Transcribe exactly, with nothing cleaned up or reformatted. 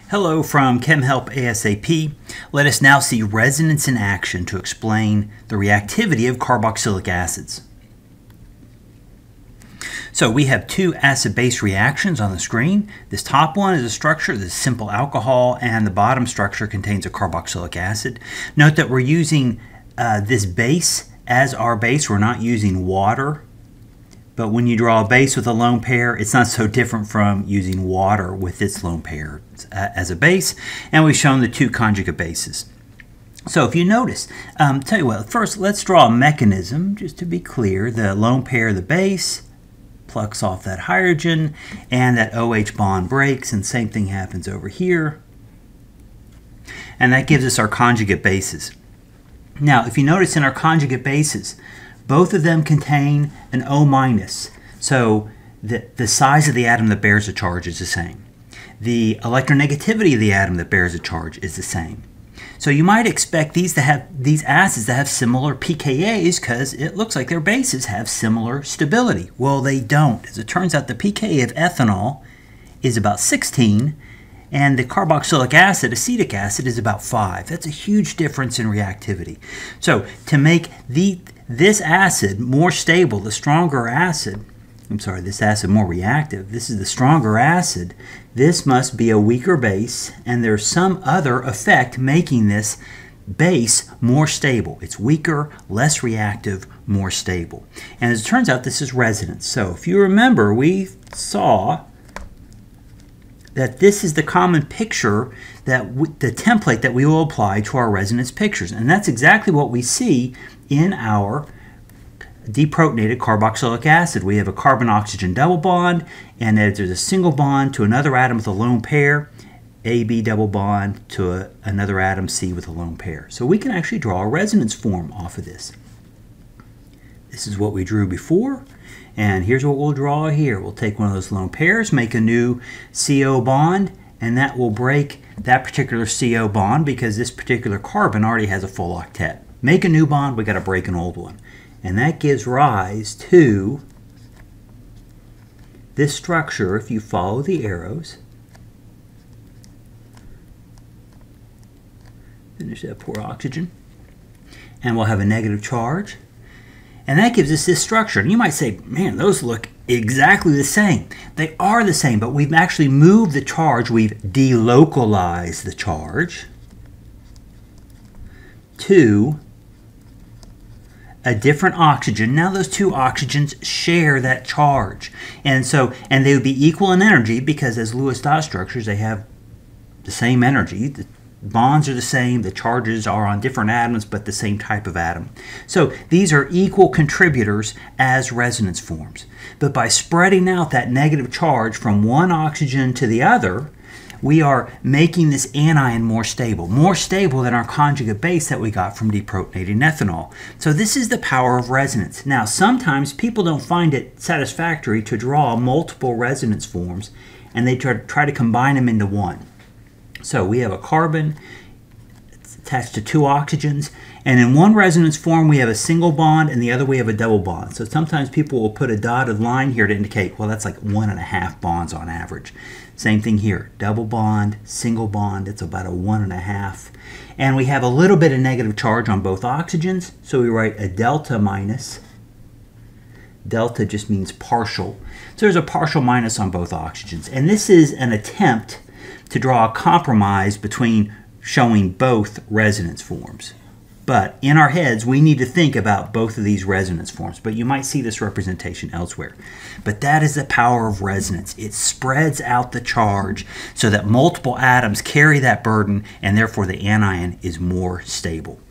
Hello from Chem Help ASAP. Let us now see resonance in action to explain the reactivity of carboxylic acids. So we have two acid-base reactions on the screen. This top one is a structure, this simple alcohol, and the bottom structure contains a carboxylic acid. Note that we're using uh, this base as our base. We're not using water. But when you draw a base with a lone pair, it's not so different from using water with its lone pair as a base. And we've shown the two conjugate bases. So if you notice, um, tell you what, first let's draw a mechanism, just to be clear. The lone pair, the base, plucks off that hydrogen, and that OH bond breaks, and same thing happens over here. And that gives us our conjugate bases. Now, if you notice in our conjugate bases, both of them contain an O minus, so the, the size of the atom that bears a charge is the same. The electronegativity of the atom that bears a charge is the same. So you might expect these to have these acids to have similar pKa's because it looks like their bases have similar stability. Well, they don't. As it turns out, the pKa of ethanol is about sixteen, and the carboxylic acid, acetic acid, is about five. That's a huge difference in reactivity. So to make the this acid more stable, the stronger acid, I'm sorry, this acid more reactive, this is the stronger acid, this must be a weaker base, and there's some other effect making this base more stable. It's weaker, less reactive, more stable. And as it turns out, this is resonance. So if you remember, we saw that this is the common picture, that w the template that we will apply to our resonance pictures. And that's exactly what we see in our deprotonated carboxylic acid. We have a carbon-oxygen double bond, and there's a single bond to another atom with a lone pair, A B double bond to a, another atom, C, with a lone pair. So we can actually draw a resonance form off of this. This is what we drew before. And here's what we'll draw here. We'll take one of those lone pairs, make a new C O bond, and that will break that particular C O bond because this particular carbon already has a full octet. Make a new bond, we got to break an old one. And that gives rise to this structure if you follow the arrows. Finish that poor oxygen. And we'll have a negative charge. And that gives us this structure. And you might say, man, those look exactly the same. They are the same, but we've actually moved the charge. We've delocalized the charge to a different oxygen. Now those two oxygens share that charge. And so, and they would be equal in energy because as Lewis dot structures, they have the same energy. The bonds are the same, the charges are on different atoms, but the same type of atom. So these are equal contributors as resonance forms. But by spreading out that negative charge from one oxygen to the other, we are making this anion more stable, more stable than our conjugate base that we got from deprotonated ethanol. So this is the power of resonance. Now, sometimes people don't find it satisfactory to draw multiple resonance forms, and they try, try to combine them into one. So we have a carbon attached to two oxygens, and in one resonance form we have a single bond, and the other we have a double bond. So sometimes people will put a dotted line here to indicate, well, that's like one and a half bonds on average. Same thing here, double bond, single bond, it's about a one and a half. And we have a little bit of negative charge on both oxygens, so we write a delta minus. Delta just means partial. So there's a partial minus on both oxygens. And this is an attempt to draw a compromise between showing both resonance forms. But in our heads, we need to think about both of these resonance forms. But you might see this representation elsewhere. But that is the power of resonance. It spreads out the charge so that multiple atoms carry that burden, and therefore the anion is more stable.